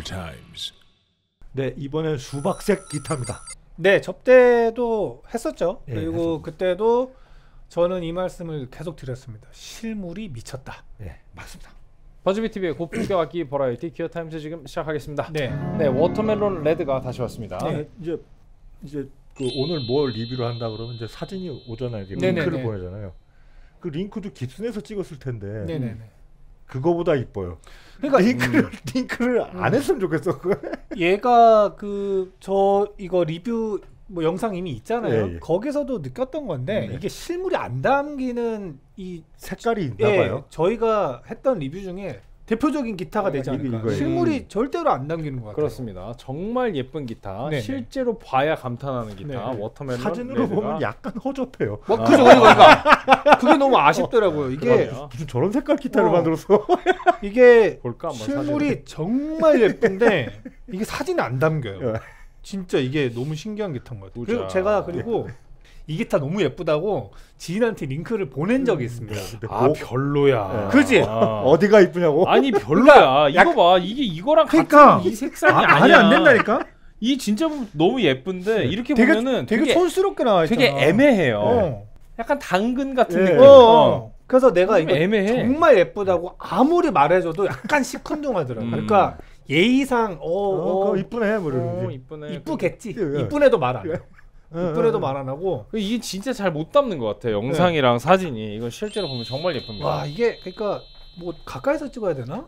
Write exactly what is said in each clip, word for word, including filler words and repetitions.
times. 네, 이번엔 수박색 기타입니다. 네, 접대도 했었죠. 예, 그리고 했습니다. 그때도 저는 이 말씀을 계속 드렸습니다. 실물이 미쳤다. 네, 맞습니다. 버즈비티비의 고품격 악기 버라이티 기어 타임즈 지금 시작하겠습니다. 네, 네, 워터멜론 레드가 다시 왔습니다. 네, 이제 이제 그 오늘 뭘 리뷰를 한다 그러면 이제 사진이 오잖아요. 이렇게 네네네. 링크를 보내잖아요. 그 링크도 깁슨에서 찍었을 텐데 네네네. 그거보다 이뻐요. 그러니까 링크를 음. 링크를 안 했으면 좋겠어. 그거. 얘가 그 저 이거 리뷰 뭐 영상 이미 있잖아요. 예, 예. 거기서도 느꼈던 건데 네. 이게 실물이 안 담기는 이 색깔이 있나 예, 봐요. 저희가 했던 리뷰 중에 대표적인 기타가 어, 되지 이거, 않을까. 이거예요. 실물이 음. 절대로 안 담기는 것 같아요. 그렇습니다. 정말 예쁜 기타. 네네. 실제로 봐야 감탄하는 기타. 네. 워터멜론 사진으로 레드가. 보면 약간 허접해요. 뭐 그죠, 그죠, 그러니까 그게 너무 아쉽더라고요. 이게 그러네요. 무슨 저런 색깔 기타를 어. 만들었어. 이게 볼까 한번 실물이 사진을. 정말 예쁜데 이게 사진이 안 담겨요. 예. 진짜 이게 너무 신기한 기타인 것 같아요. 보자. 그리고 제가 그리고 이 기타 너무 예쁘다고 지인한테 링크를 보낸 적이 있습니다. 근데 아 뭐- 별로야. 예. 그지? 아. 어디가 이쁘냐고? 아니 별로야. 약- 이거 봐. 이게 이거랑 그러니까. 같은 이 색상이 아, 아, 말이 니야 안 된다니까? 이 진짜 너무 예쁜데 이렇게 되게 보면은 되게, 되게 촌스럽게 나와 있잖아. 되게 애매해요. 어. 약간 당근 같은 예. 느낌. 어, 어. 어. 그래서 내가 너무 이거 애매해. 정말 예쁘다고 아무리 말해줘도 약간 시큰둥하더라고. 음. 그러니까 예의상 어, 어, 어, 그거 이쁘네 뭐 어, 이러는지. 이쁘네. 이쁘겠지. 예. 이쁜 애도 말 안 해. 어, 이쁜 애도 어, 말 안 하고. 그 이게 진짜 잘 못 담는 것 같아요. 영상이랑 사진이. 이건 실제로 보면 정말 예쁩니다. 와 이게 그러니까 뭐 가까이서 찍어야 되나?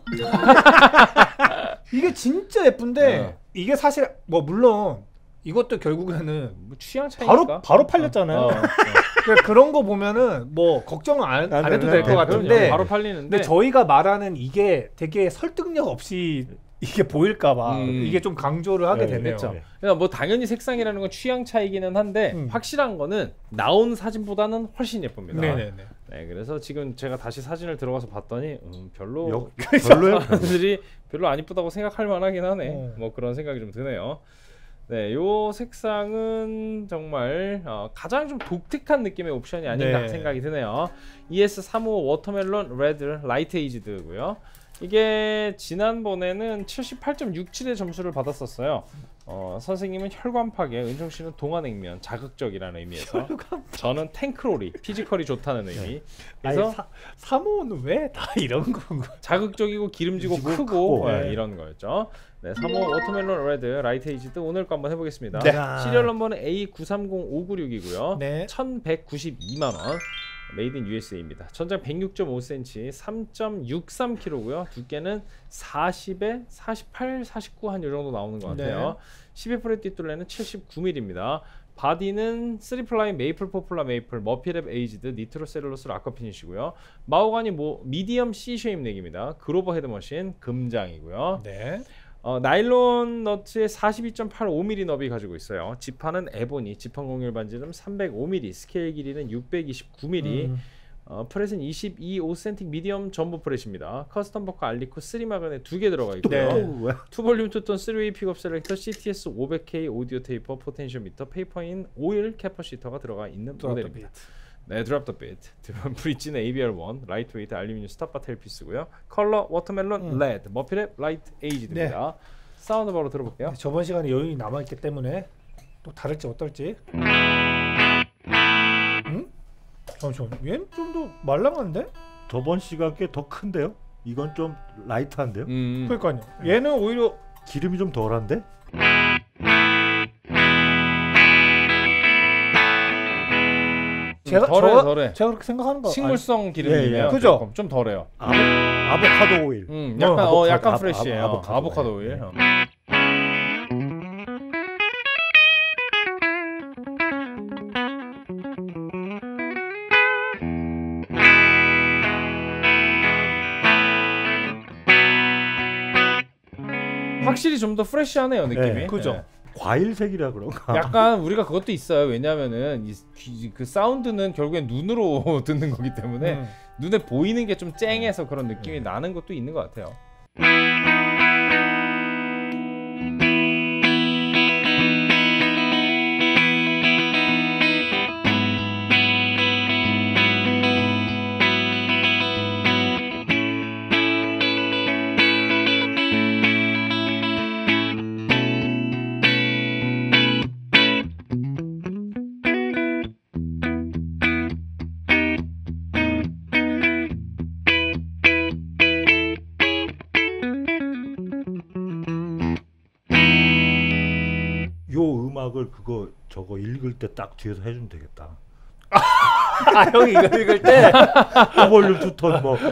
이게 진짜 예쁜데 네. 이게 사실 뭐 물론 이것도 결국에는 뭐 취향 차이니까. 바로 바로 팔렸잖아요. 어, 어. 그러니까 그런 거 보면은 뭐 걱정 안, 안 안 해도 해도 될 것 돼. 같은데 그럼요. 바로 팔리는데. 근데 저희가 말하는 이게 되게 설득력 없이 이게 보일까봐 음. 이게 좀 강조를 하게 네, 되네요. 그렇죠. 그러니까 뭐 당연히 색상이라는 건 취향 차이기는 한데 음. 확실한 거는 나온 사진보다는 훨씬 예쁩니다. 네네네. 네, 그래서 지금 제가 다시 사진을 들어가서 봤더니 음, 별로 역- 별로예요. 사람들이 별로 안 이쁘다고 생각할 만하긴 하네. 어. 뭐 그런 생각이 좀 드네요. 네, 요 색상은 정말 어, 가장 좀 독특한 느낌의 옵션이 아닌가 네. 생각이 드네요. 이에스 삼십오 워터멜론 레드 라이트 에이지드고요. 이게 지난번에는 칠십팔 점 육칠의 점수를 받았었어요. 어, 선생님은 혈관 파괴, 은총 씨는 동안냉면, 자극적이라는 의미에서 저는 탱크롤이, 피지컬이 좋다는 의미. 그래서 아니, 사, 삼호는 왜 다 이런 건가? 자극적이고 기름지고 기름지고 크고, 크고, 네, 네. 이런 거였죠. 네, 삼십오 워터멜론 레드 라이트 에이지드 오늘 거 한번 해보겠습니다. 네. 시리얼 넘버는 에이 구삼공오구육이고요. 네. 천백구십이만 원. 메이드 인 유에스에이입니다. 전장 백육 점 오 센티미터, 삼 점 육삼 킬로그램고요. 두께는 사십에 사십팔, 사십구 한 요 정도 나오는 것 같아요. 네. 십이 프렛 뒷둘레는 칠십구 밀리미터입니다. 바디는 쓰리 플라이 메이플 포플라 메이플 머피랩 에이지드 니트로 셀룰로스 락커 피니시고요. 마호가니 뭐 미디엄 C 쉐입 넥입니다. 그로버 헤드머신 금장이고요. 네. 어, 나일론 너트에 사십이 점 팔오 밀리미터 너비 가지고 있어요. 지판은 에보니, 지판 공률 반지름 삼백오 밀리미터, 스케일 길이는 육백이십구 밀리미터, 음. 어, 프렛은 이십이 오 센티미터 미디엄 전보 프렛입니다. 커스텀 버커 알리코 쓰리 마그넷 두 개 들어가 있고요. 네. 뭐야? 투 볼륨 투톤 쓰리 웨이 픽업 셀렉터, 씨티에스 오백 케이 오디오 테이퍼, 포텐시오미터, 페이퍼인 오일 캐퍼시터가 들어가 있는 드랍 더 모델입니다. 네, 드랍 더 비트. 브릿지는 에이비알 원, 라이트 웨이트 알루미늄 스탑바 테일피스고요. 컬러 워터멜론 음. 레드, 머피랩 라이트 에이지드입니다. 사운드 바로 들어볼게요. 네, 저번 시간에 여유이 남아있기 때문에 또 다를지 어떨지. 응? 잠시만, 얘는 좀 더 말랑한데? 저번 시간 꽤 더 큰데요? 이건 좀 라이트한데요? 음. 그러니까요. 얘는 오히려 기름이 좀 덜한데? 제가 덜해, 저, 덜해. 제가 그렇게 생각하는 거 식물성 기름이에요. 예, 예. 그죠? 조금. 좀 덜해요. 아보, 아보카도 오일. 음, 어, 약간 어, 아보카도, 약간 아보- 프레시해요. 아보- 아보카도, 아보카도 오일. 오일. 어. 확실히 좀 더 프레시하네요 느낌이. 네, 그죠? 네. 과일색이라 그런가? 약간 우리가 그것도 있어요. 왜냐하면은 이, 귀- 그 사운드는 결국엔 눈으로 듣는 거기 때문에 음. 눈에 보이는 게 좀 쨍해서 그런 느낌이 나는 것도 있는 것 같아요. 그거 저거 읽을 때 딱 뒤에서 해주면 되겠다. 아 형이 이거 읽을 때 더볼륨 투톤 뭐.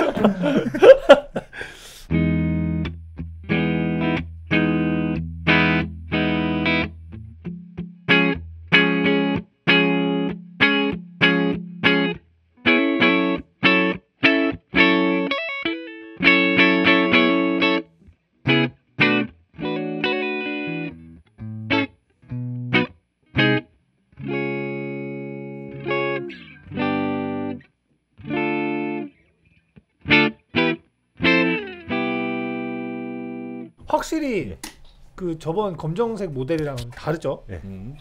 확실히 그 저번 검정색 모델이랑은 다르죠. 네. 음.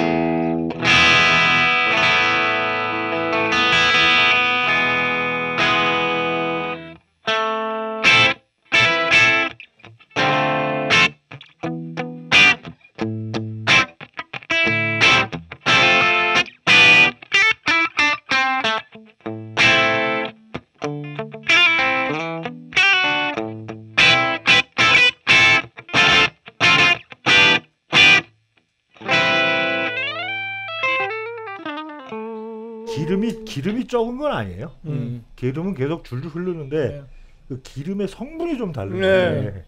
기름이 기름이 적은 건 아니에요. 음. 기름은 계속 줄줄 흐르는데 네. 그 기름의 성분이 좀 다르네. 네.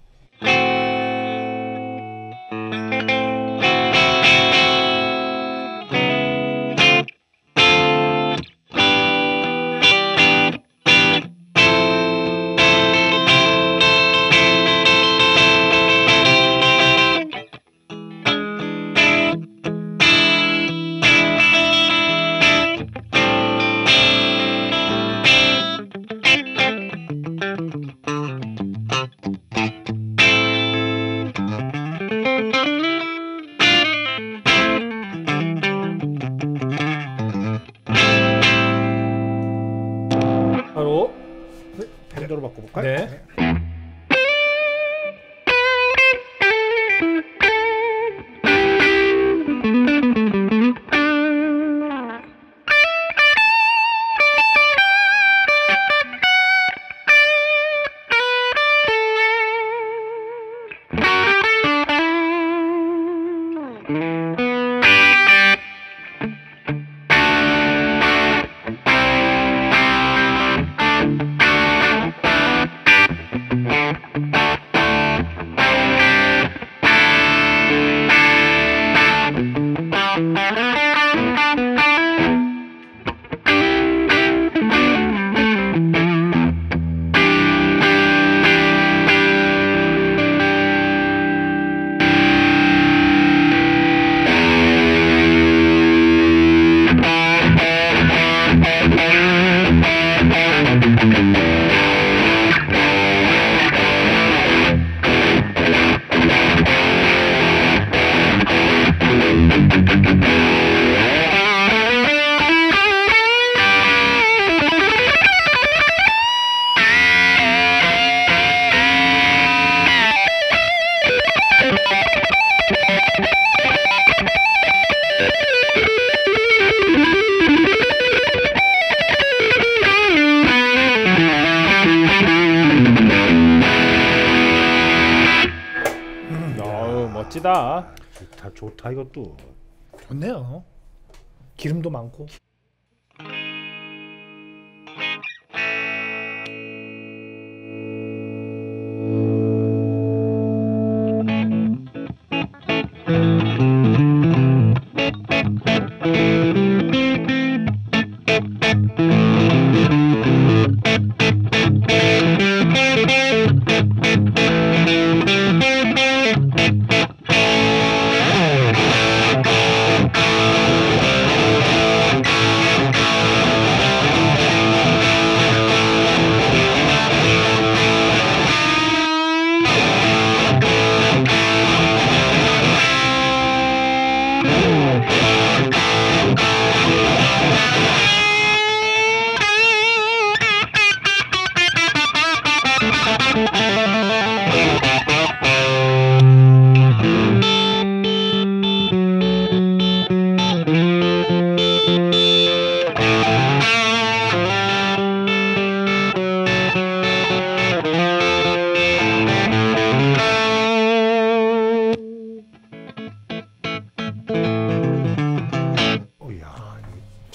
바로 펜더로 바꿔볼까요? 네. 어우 멋지다. 좋다 좋다 이것도. 좋네요. 기름도 많고.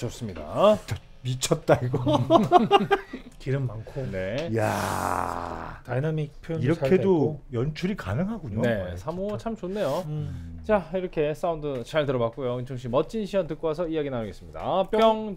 좋습니다. 미쳤다 이거. 기름 많고. 네. 이야. 다이나믹 표현 이렇게도 연출이 가능하군요. 네, 삼오 참 좋네요. 음. 자, 이렇게 사운드 잘 들어봤고요. 은총 씨 멋진 시연 듣고 와서 이야기 나누겠습니다. 뿅.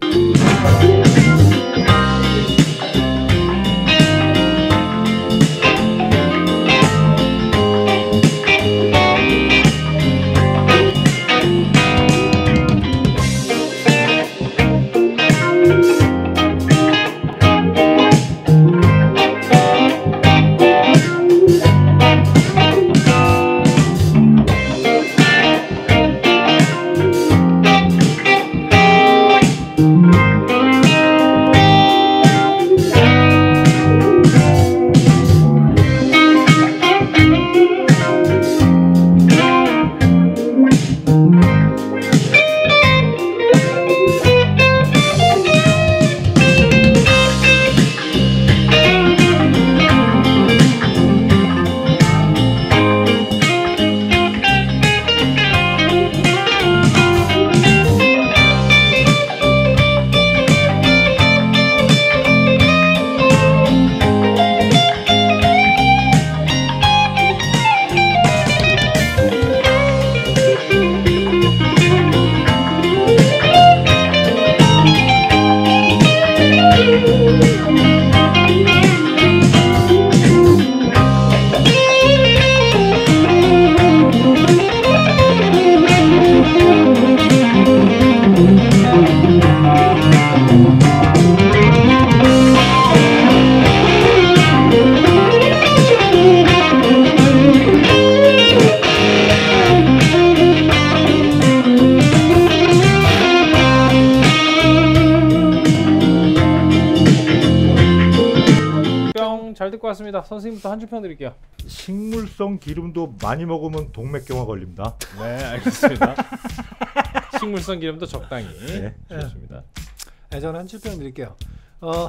잘 듣고 왔습니다. 선생님부터 한 줄 평 드릴게요. 식물성 기름도 많이 먹으면 동맥경화 걸립니다. 네, 알겠습니다. 식물성 기름도 적당히. 네. 좋습니다. 네, 저는 한 줄 평 드릴게요. 어,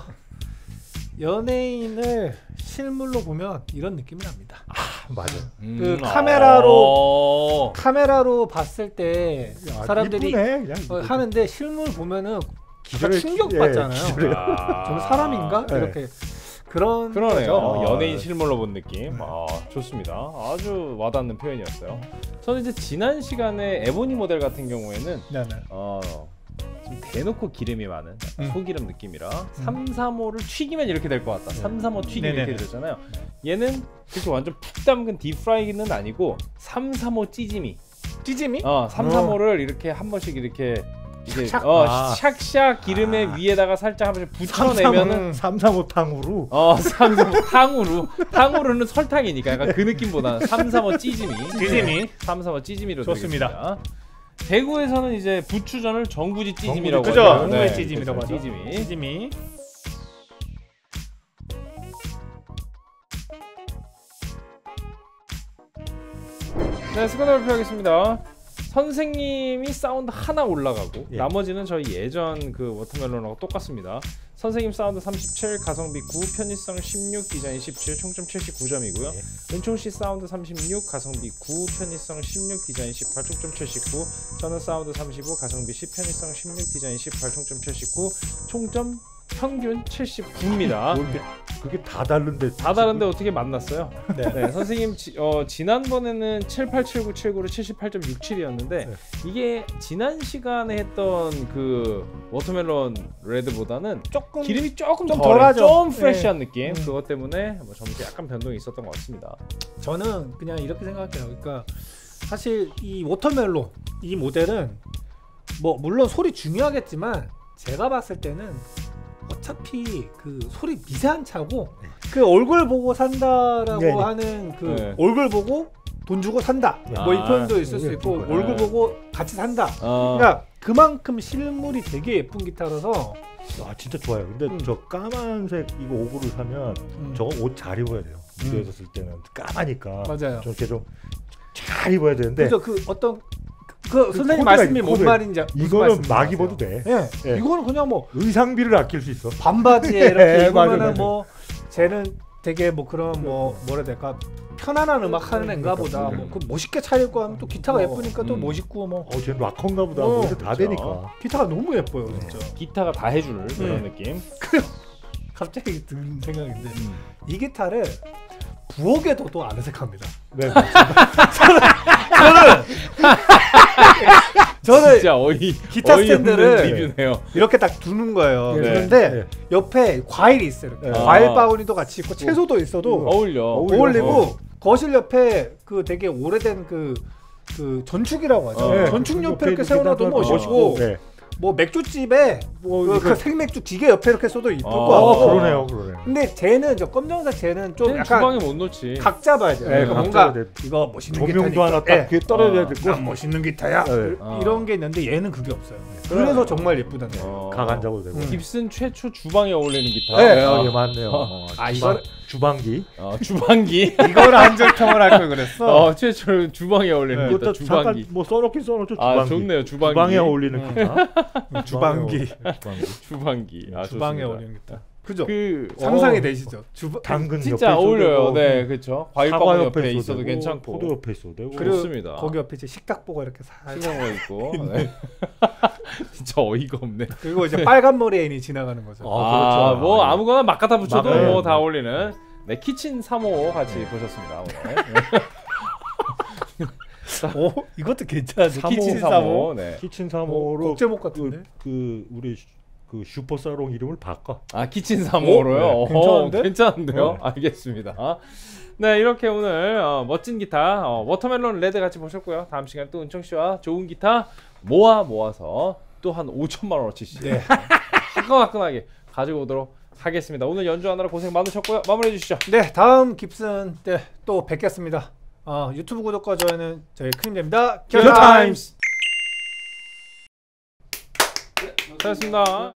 연예인을 실물로 보면 이런 느낌이 납니다. 아, 맞아. 음, 그 카메라로 어. 카메라로 봤을 때 야, 사람들이 이쁘네, 그냥 어, 하는데 실물 보면은 기절을- 충격 예, 받잖아요. 기절을- 아. 저 사람인가? 네. 이렇게 그런 그러네요. 거죠. 아, 연예인 네. 실물로 본 느낌. 아, 좋습니다. 아주 와닿는 표현이었어요. 저는 이제 지난 시간에 에보니 모델 같은 경우에는 네네. 어, 좀 대놓고 기름이 많은 음. 소기름 느낌이라 삼삼오를 튀기면 이렇게 될 것 같다. 삼삼오 튀기면 네네네. 이렇게 되잖아요. 얘는 그렇게 완전 푹 담근 딥프라이기는 아니고 삼삼오 찌짐이. 찌짐이? 어, 삼삼오를 이렇게 한 번씩 이렇게 이제 샥샥. 어, 아. 샥샥 기름에 아. 위에다가 살짝 한 번씩 붙여내면은 삼삼오탕으로 어, 삼삼오 탕후루. 탕후루는 설탕이니까 약간 그 느낌보다는 삼삼오 찌짐이. 찌짐이. 삼삼오 찌짐이로 좋습니다. 드리겠습니다. 대구에서는 이제 부추전을 정구지 찌짐이라고 정구지, 하죠. 그죠? 정구의 네, 찌짐이라고 그렇죠. 하죠. 찌짐이. 찌짐이. 네, 스코어 발표하겠습니다. 선생님이 사운드 하나 올라가고 예. 나머지는 저희 예전 그 워터멜론하고 똑같습니다. 선생님 사운드 삼십칠, 가성비 구, 편의성 십육, 디자인 십칠, 총점 칠십구 점이고요. 예. 은총씨 사운드 삼십육, 가성비 구, 편의성 십육, 디자인 십팔, 총점 칠십구. 저는 사운드 삼십오, 가성비 십, 편의성 십육, 디자인 십팔, 총점 칠십구. 총점 평균 칠십구입니다. 뭐 이렇게 그게 다 다른데 다 다른데 어떻게 만났어요? 네. 네, 선생님 지, 어, 지난번에는 칠팔, 칠구, 칠구로 칠십팔 점 육칠이었는데 네. 이게 지난 시간에 했던 그 워터멜론 레드보다는 조금 기름이 조금 좀 덜해, 덜하죠. 좀 프레시한 느낌. 음. 그것 때문에 뭐 점수 약간 변동이 있었던 것 같습니다. 저는 그냥 이렇게 생각해요. 그러니까 사실 이 워터멜론 이 모델은 뭐 물론 소리 중요하겠지만 제가 봤을 때는 어차피 그 소리 미세한 차고 그 얼굴 보고 산다라고 네네. 하는 그 네. 얼굴 보고 돈 주고 산다. 네. 뭐 이 아, 표현도 있을 수 네. 있고 네. 얼굴 보고 같이 산다. 어, 그러니까 그만큼 실물이 되게 예쁜 기타라서 아 진짜 좋아요. 근데 음. 저 까만색 이거 오구를 사면 음. 저거 옷 잘 입어야 돼요. 무대에서 쓸 때는 까마니까 맞아요. 좀 이렇게 좀 잘 입어야 되는데 그죠? 그 어떤 그, 그 그 선생님 코드가 말씀이 있- 뭔 코드가 말인지 무슨 이거는 말씀인지 막 아세요? 입어도 돼. 예, 예. 이거는 그냥 뭐 의상비를 아낄 수 있어. 반바지에 이렇게 네, 맞아, 입으면은 맞아. 뭐 쟤는 되게 뭐 그런 뭐 뭐라 해야 될까 편안한 음악 하는 애인가 보다. 뭐 그 멋있게 차리고 하면 또 기타가 어, 예쁘니까 또 음. 멋있고 뭐 어, 쟤 락커인가 보다. 어, 뭐 이렇게 다 그렇죠. 되니까. 기타가 너무 예뻐요 진짜. 기타가 다 해줄 그런 네. 느낌. 갑자기 드는 생각인데 음. 이 기타를 부엌에 둬도 안 어색합니다. 네. 저는 저는 진짜 어이 기타 어이없는 스탠드를 리뷰네요. 이렇게 딱 두는 거예요. 네. 그런데 네. 옆에 과일이 있어요. 이렇게. 네. 과일 아. 바구니도 같이 있고 채소도 있어도 어울려. 어울려. 어울리고 어. 거실 옆에 그 되게 오래된 그, 그 전축이라고 하죠. 어. 전축 옆에 옆에 이렇게 세워놔도 계단도 멋있고 네. 뭐 맥주집에 뭐 그, 이렇게- 그 생맥주 기계 옆에 이렇게 써도 이쁠 아, 것 어, 같고. 그러네요, 그러네요. 근데 쟤는 저 검정색 쟤는 좀 쟤는 약간 주방에 못 놓지. 각 잡아야 돼요. 네, 그러니까 각 뭔가 잡아야 돼. 이거 멋있는 조명도 기타니까. 하나 딱 예. 귀에 떨어져야 어. 되고 난 멋있는 기타야. 네. 아. 이런 게 있는데 얘는 그게 없어요. 그래. 그래서 정말 예쁘다는 거예요. 어. 각 안 잡아도 되고. 음. 깁슨 최초 주방에 어울리는 기타. 네. 네, 아, 예, 맞네요. 어, 아, 주방, 이거를- 주방기. 어, 주방기. 이걸 한절평을 할 걸 그랬어. 어, 최초 주방에 어울리는 네. 기타. 그것도 잠깐 주방기. 뭐 써놓긴 써놓죠. 아, 주방기. 좋네요. 주방기. 주방에 어울리는 음. 기타. 주방기. 주방기. 주방기. 아, 주방에 좋습니다. 어울리는 기타. 그죠? 그 상상이 어, 되시죠? 주방 당근 진짜 옆에 있어도 어울려요. 되고, 네, 그렇죠. 과일 사과 바구니 옆에 옆에 있어도 있어도 되고, 괜찮고. 포도 옆에 있어도 되고. 그리고 좋습니다. 거기 옆에 이제 식탁보가 이렇게 살짝 신경 거 있고. 네. 진짜 어이가 없네. 그리고 이제 빨간 머리 애인이 지나가는 거죠. 어. 아, 그렇죠. 뭐 아, 아무거나 막 갖다 붙여도 막, 네. 뭐 다 어울리는 네, 키친 삼오 같이 보셨습니다. 오늘. 오, 이것도 괜찮아요. 키친 삼오. 네. 키친 어, 삼오로 국제목 같은데? 그, 그 우리 슈- 그 슈퍼사롱 이름을 바꿔. 아, 키친 삼오로요. 오, 네. 괜찮은데? 괜찮은데요? 네. 알겠습니다. 네, 이렇게 오늘 어, 멋진 기타 어, 워터멜론 레드 같이 보셨고요. 다음 시간에 또 은총 씨와 좋은 기타 모아 모아서 또 한 오천만 원어치씩 네. 화끈화끈하게 가지고 오도록 하겠습니다. 오늘 연주하느라 고생 많으셨고요. 마무리해 주시죠. 네, 다음 깁슨 때 또 뵙겠습니다. 어, 유튜브 구독과 좋아요는 저희 크림입니다. 큐타임스. 수고하셨습니다.